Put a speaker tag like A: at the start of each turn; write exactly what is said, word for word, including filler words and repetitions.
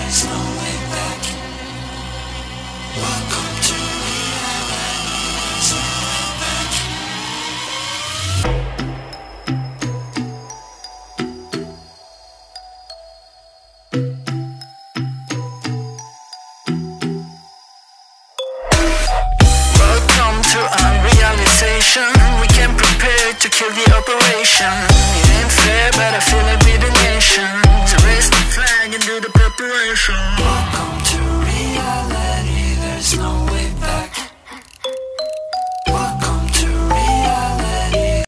A: there's no way back. Welcome to reality, there's no way back. Welcome to unrealization. We came prepared to kill the operation. It ain't fair, but I feel like we're the nation. So raise the flag and do the preparation. Welcome to reality, there's no way back.